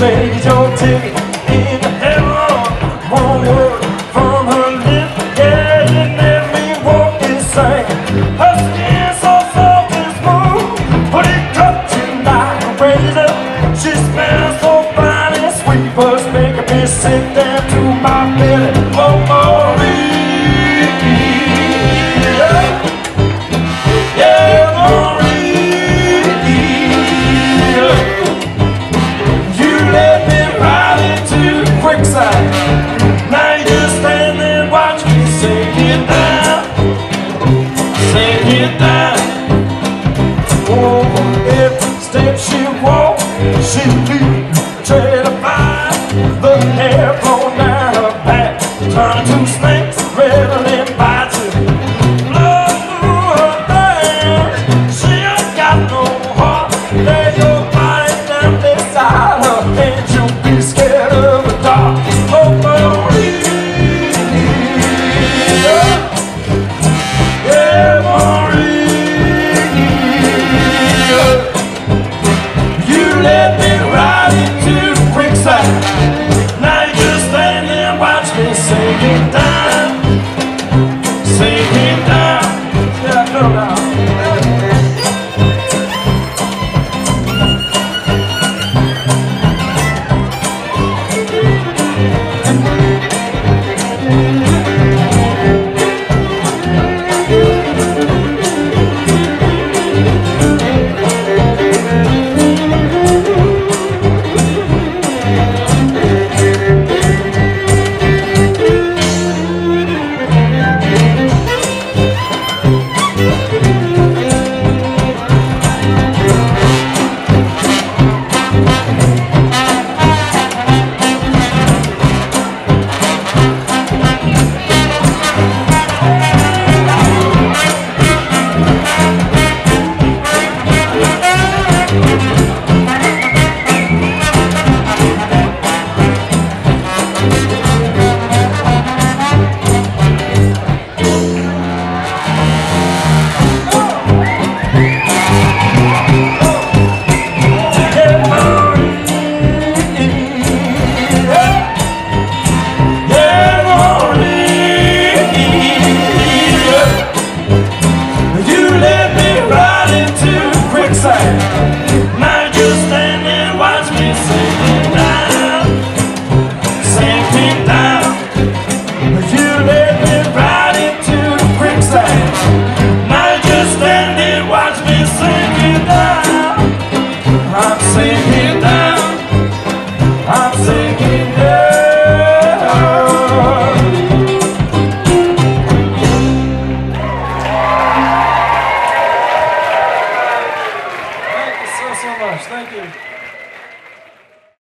trade your ticket into heaven. One word from her lips, yeah, you let me walk insane. Her skin so soft and smooth, but it cuts you like a razor. She smells so fine and sweet, but it's making me sick down to my belly. Oh, Maureen. Now you just stand there and watch me sink it down, sink it down. Oh, every step she walks, she leaves a trail of fire. The hair blown down her back, turning to snakes, rattling bites you. Blood through her veins, she ain't got no heart. Lay your body down beside her, and you'll be scared of the dark. Let me ride into the quicksand. Now you just stand there and watch me sink it down, sink it down. Yeah, go now.